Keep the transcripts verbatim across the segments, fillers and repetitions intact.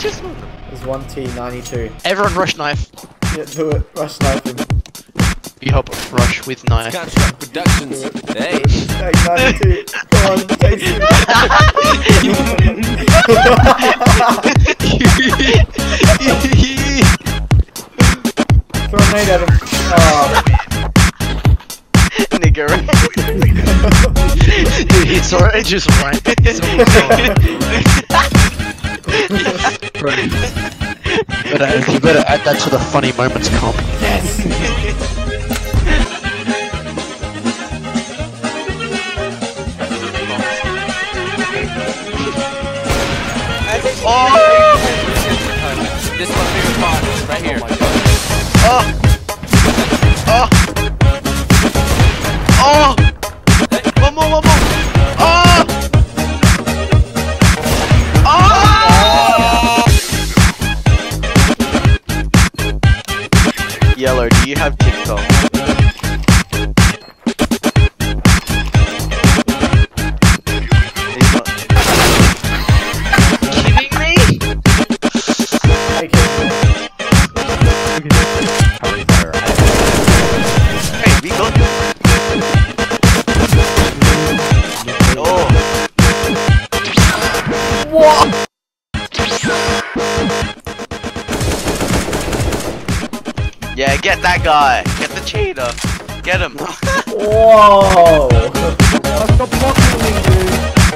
just one. There's one T ninety-two. Everyone rush knife. Yeah, do it. Rush knife him. You help rush with knife. Construct Productions. Hey. Hey, ninety-two. Come on, chase him. Throw a nade at him. Oh. Nigger. Dude, he saw it just right. Better, you better add that to the funny moments comp. Yes. Oh! This is my favorite part, right here. Oh! Oh! Oh! One more, one more! Oh! Oh! Yellow, do you have TikTok? He's not. Kidding me? Hey, we got this. Oh. What? Yeah, get that guy. Get the cheater. Get him. Whoa. Stop blocking me, dude.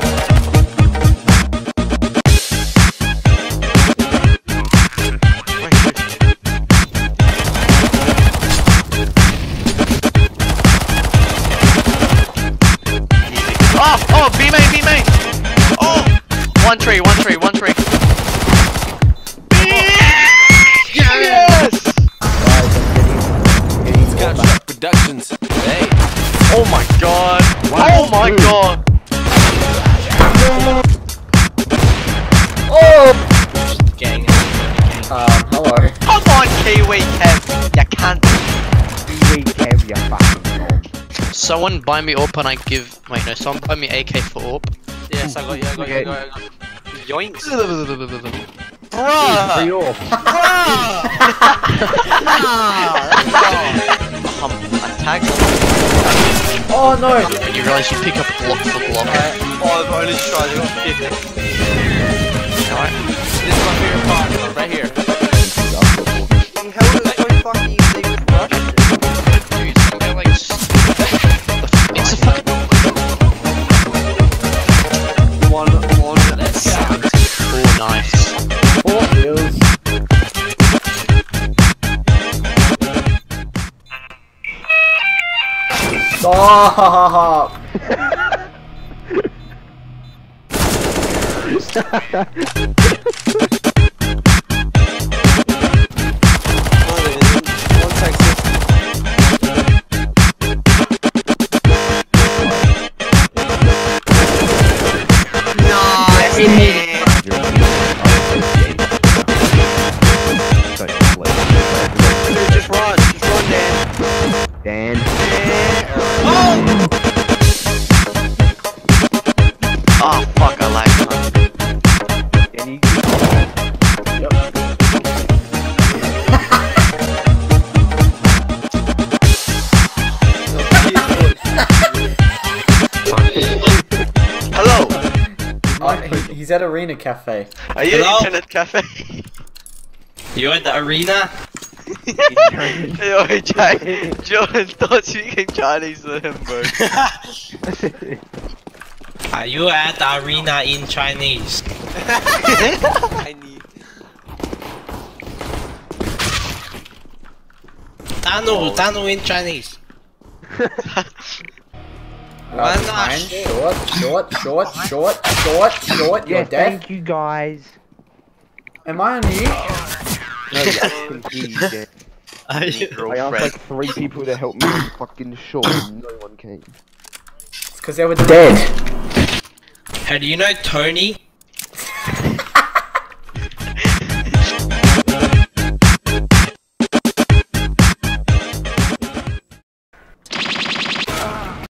Oh, oh, B main, B main. Oh, one tree, one tree, one tree. Yes! Construct Productions. Hey. Oh my god. Wow. Oh my god. Oh. Gang. Um, hello. Come on, Kiwi Kev. You can't. Kiwi Kev, you fucking dog. Someone buy me AWP and I give. Wait, no, someone buy me A K for AWP. Yes, I got you, I got you, I got you, I got you. Yoinks. Bruh! Free off. Um, attack. Oh no. When you realize you pick up block for block. Oh, I've only tried, I got fifty. Alright. This is my favorite part, right here. How the fuck do you think Rush? Dude, they're like. It's a fucking. One, one, let's go. Oh, nice. Four kills. Stop. One Texas. Nice! Dude, just run. Just run, Dan. Dan. Oh! Oh, fuck, I like that. Danny. Hello! Oh, he- he's at Arena Cafe. Are you Hello? at Internet Cafe? You at the arena? Yo, Jack, Jordan starts speaking Chinese to him, bro. Are you at the arena in Chinese? I need. Danu, Danu in Chinese. Uh, Why not? fine. Short, short, short, short, short, short. You're Yeah, deaf. thank you guys. Am I on mute? No, you're confused, yeah. Are you? I asked like three people to help me fucking short and no one came. It's because they were dead. Hey, do you know Tony?